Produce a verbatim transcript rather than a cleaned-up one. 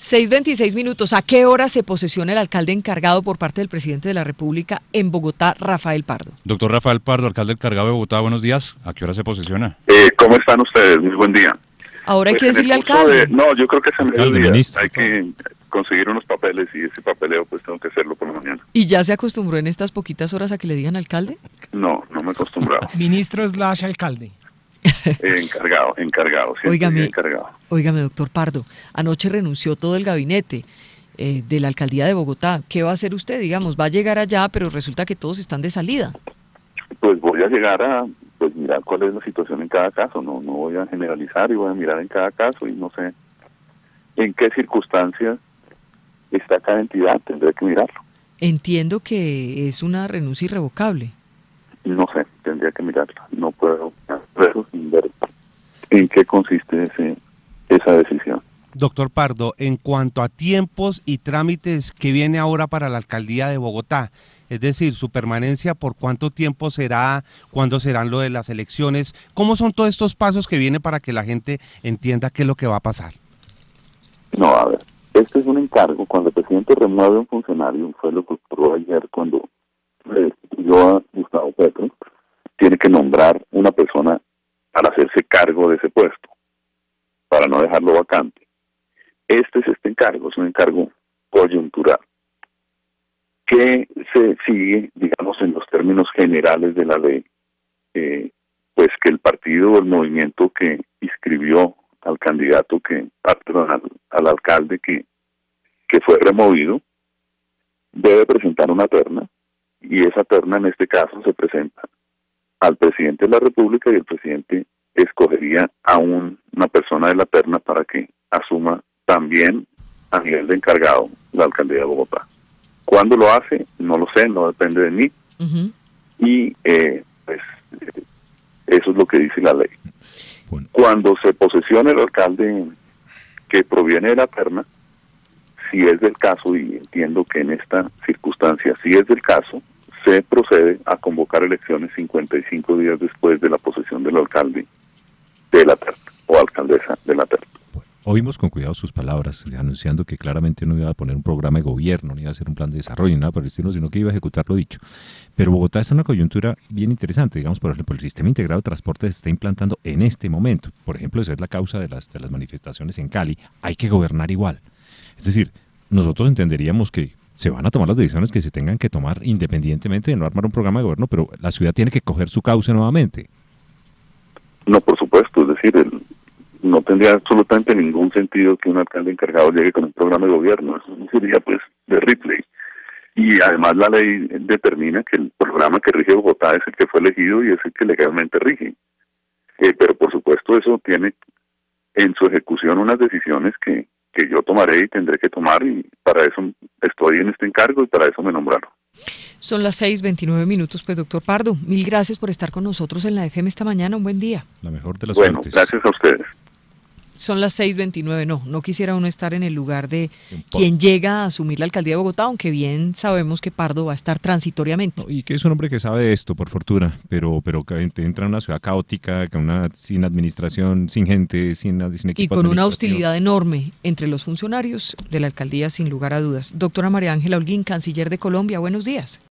seis veintiséis minutos. ¿A qué hora se posesiona el alcalde encargado por parte del presidente de la República en Bogotá, Rafael Pardo? Doctor Rafael Pardo, alcalde encargado de Bogotá, buenos días. ¿A qué hora se posesiona? Eh, ¿Cómo están ustedes? Muy buen día. Ahora hay Pues que decirle al curso alcalde. de- no, yo creo que es en Alcalde, mediodía. ministro, Hay todo. que conseguir unos papeles y ese papeleo pues tengo que hacerlo por la mañana. ¿Y ya se acostumbró en estas poquitas horas a que le digan alcalde? No, no me he acostumbrado. Ministro slash alcalde. Eh, encargado, encargado, siempre Óigame. encargado. Óigame, doctor Pardo, anoche renunció todo el gabinete eh, de la alcaldía de Bogotá. ¿Qué va a hacer usted? Digamos, va a llegar allá, pero resulta que todos están de salida. Pues voy a llegar a pues mirar cuál es la situación en cada caso. No, no voy a generalizar y voy a mirar en cada caso y no sé en qué circunstancias está cada entidad. Tendré que mirarlo. Entiendo que es una renuncia irrevocable. No sé, tendría que mirarlo. No puedo hacer eso sin ver en qué consiste ese, esa decisión. Doctor Pardo, en cuanto a tiempos y trámites que viene ahora para la alcaldía de Bogotá, es decir, su permanencia, ¿por cuánto tiempo será? ¿Cuándo serán lo de las elecciones? ¿Cómo son todos estos pasos que vienen para que la gente entienda qué es lo que va a pasar? No, a ver, este es un encargo. Cuando el presidente remueve a un funcionario, fue lo que ocurrió ayer cuando restituyó a Gustavo Petro, tiene que nombrar una persona para hacerse cargo de ese puesto, para no dejarlo vacante. Este es este encargo, es un encargo coyuntural, que se sigue, digamos, en los términos generales de la ley, eh, pues que el partido o el movimiento que inscribió al candidato que, ah, perdón, al, al alcalde que, que fue removido, debe presentar una terna, y esa terna en este caso se presenta al presidente de la República y el presidente escogería a un, una persona de la terna para que asuma también a nivel de encargado la alcaldía de Bogotá. ¿Cuándo lo hace? No lo sé, no depende de mí. Uh-huh. Y eh, pues eh, eso es lo que dice la ley. Bueno. Cuando se posesione el alcalde que proviene de la terna, si es del caso, y entiendo que en esta circunstancia si es del caso, se procede a convocar elecciones cincuenta y cinco días después de la posesión del alcalde de la terna o alcaldesa de la terna. Bueno, oímos con cuidado sus palabras, anunciando que claramente no iba a poner un programa de gobierno, ni iba a hacer un plan de desarrollo, ni nada por el estilo, sino que iba a ejecutar lo dicho. Pero Bogotá está en una coyuntura bien interesante, digamos, por ejemplo, el sistema integrado de transporte se está implantando en este momento. Por ejemplo, esa es la causa de las, de las manifestaciones en Cali. Hay que gobernar igual. Es decir, nosotros entenderíamos que se van a tomar las decisiones que se tengan que tomar independientemente de no armar un programa de gobierno, pero la ciudad tiene que coger su cauce nuevamente. No, por supuesto, es decir, el, no tendría absolutamente ningún sentido que un alcalde encargado llegue con un programa de gobierno. Eso sería pues de Ripley. Y además la ley determina que el programa que rige Bogotá es el que fue elegido y es el que legalmente rige. Eh, pero por supuesto eso tiene en su ejecución unas decisiones que, que yo tomaré y tendré que tomar, y para eso estoy en este encargo y para eso me nombraron. Son las seis veintinueve minutos, pues doctor Pardo, mil gracias por estar con nosotros en la F M esta mañana, un buen día. La mejor de las Bueno, suertes. gracias a ustedes. Son las seis veintinueve, no, no quisiera uno estar en el lugar de quien llega a asumir la alcaldía de Bogotá, aunque bien sabemos que Pardo va a estar transitoriamente. No, y que es un hombre que sabe de esto, por fortuna, pero, pero que entra en una ciudad caótica, con una, sin administración, sin gente, sin, sin equipo Y con una administrativo. hostilidad enorme entre los funcionarios de la alcaldía, sin lugar a dudas. Doctora María Ángela Holguín, canciller de Colombia, buenos días.